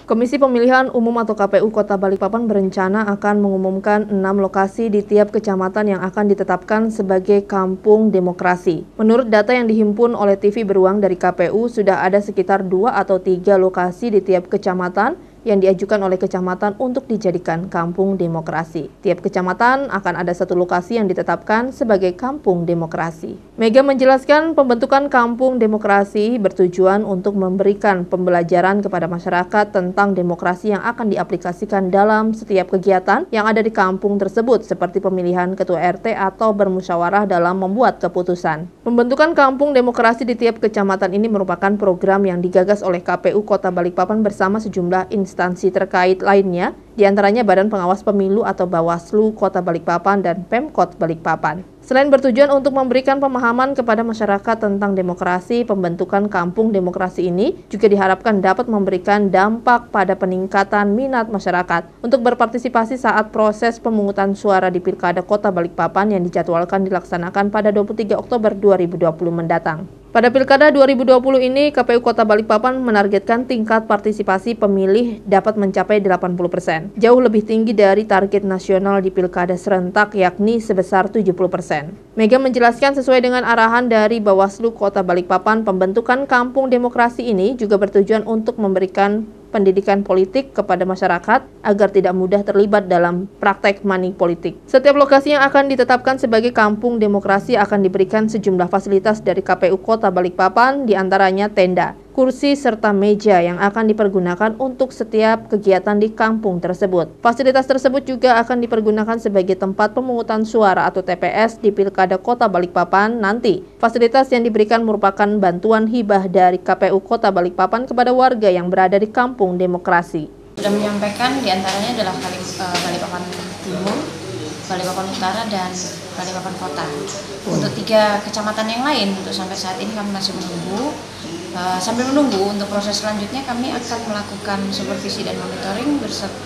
Komisi Pemilihan Umum atau KPU Kota Balikpapan berencana akan mengumumkan 6 lokasi di tiap kecamatan yang akan ditetapkan sebagai kampung demokrasi. Menurut data yang dihimpun oleh TV Beruang dari KPU, sudah ada sekitar 2 atau 3 lokasi di tiap kecamatan yang diajukan oleh kecamatan untuk dijadikan kampung demokrasi. Tiap kecamatan akan ada satu lokasi yang ditetapkan sebagai kampung demokrasi. Mega menjelaskan pembentukan kampung demokrasi bertujuan untuk memberikan pembelajaran kepada masyarakat tentang demokrasi yang akan diaplikasikan dalam setiap kegiatan yang ada di kampung tersebut, seperti pemilihan ketua RT atau bermusyawarah dalam membuat keputusan. Pembentukan kampung demokrasi di tiap kecamatan ini merupakan program yang digagas oleh KPU Kota Balikpapan bersama sejumlah instansi terkait lainnya, diantaranya Badan Pengawas Pemilu atau Bawaslu Kota Balikpapan dan Pemkot Balikpapan. Selain bertujuan untuk memberikan pemahaman kepada masyarakat tentang demokrasi, pembentukan kampung demokrasi ini juga diharapkan dapat memberikan dampak pada peningkatan minat masyarakat untuk berpartisipasi saat proses pemungutan suara di Pilkada Kota Balikpapan yang dijadwalkan dilaksanakan pada 23 Oktober 2020 mendatang. Pada Pilkada 2020 ini, KPU Kota Balikpapan menargetkan tingkat partisipasi pemilih dapat mencapai 80%, jauh lebih tinggi dari target nasional di Pilkada serentak yakni sebesar 70%. Mega menjelaskan sesuai dengan arahan dari Bawaslu Kota Balikpapan, pembentukan kampung demokrasi ini juga bertujuan untuk memberikan pendidikan politik kepada masyarakat agar tidak mudah terlibat dalam praktek money politik. Setiap lokasi yang akan ditetapkan sebagai kampung demokrasi akan diberikan sejumlah fasilitas dari KPU Kota Balikpapan, diantaranya tenda, kursi, serta meja yang akan dipergunakan untuk setiap kegiatan di kampung tersebut. Fasilitas tersebut juga akan dipergunakan sebagai tempat pemungutan suara atau TPS di Pilkada Kota Balikpapan nanti. Fasilitas yang diberikan merupakan bantuan hibah dari KPU Kota Balikpapan kepada warga yang berada di kampung demokrasi. Sudah menyampaikan diantaranya adalah Balikpapan Timur, Balikpapan Utara, dan Balikpapan Kota. Untuk 3 kecamatan yang lain, untuk sampai saat ini kami masih menunggu. Sambil menunggu untuk proses selanjutnya, kami akan melakukan supervisi dan monitoring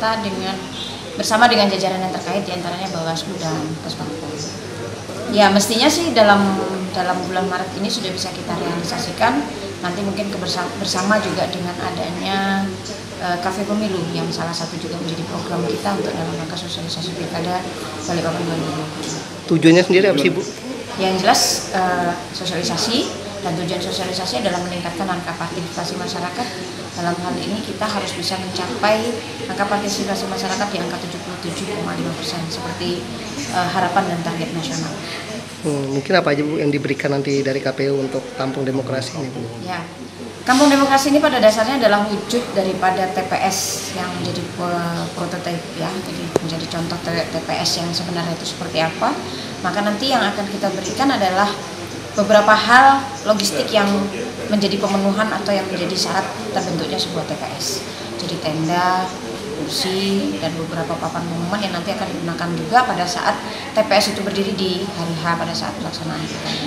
bersama dengan jajaran yang terkait, diantaranya Bawaslu dan Puspapol. Ya, mestinya sih dalam bulan Maret ini sudah bisa kita realisasikan. Nanti mungkin bersama juga dengan adanya Kafe Pemilu yang salah satu juga menjadi program kita untuk dalam rangka sosialisasi Pilkada Balikpapan 2020. Tujuannya sendiri apa sih, Bu? Yang jelas sosialisasi, dan tujuan sosialisasi adalah meningkatkan angka partisipasi masyarakat. Dalam hal ini kita harus bisa mencapai angka partisipasi masyarakat di angka 77,5% seperti harapan dan target nasional. Mungkin apa aja, Bu, yang diberikan nanti dari KPU untuk kampung demokrasi ini, Bu? Ya, kampung demokrasi ini pada dasarnya adalah wujud daripada TPS yang menjadi prototipe, ya, jadi menjadi contoh TPS yang sebenarnya itu seperti apa. Maka nanti yang akan kita berikan adalah beberapa hal logistik yang menjadi pemenuhan atau yang menjadi syarat terbentuknya sebuah TPS. Jadi tenda, kursi, dan beberapa papan pengumuman yang nanti akan digunakan juga pada saat TPS itu berdiri di hari H pada saat pelaksanaan pilkada.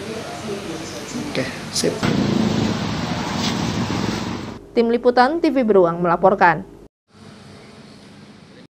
Oke, sip. Tim Liputan TV Beruang melaporkan.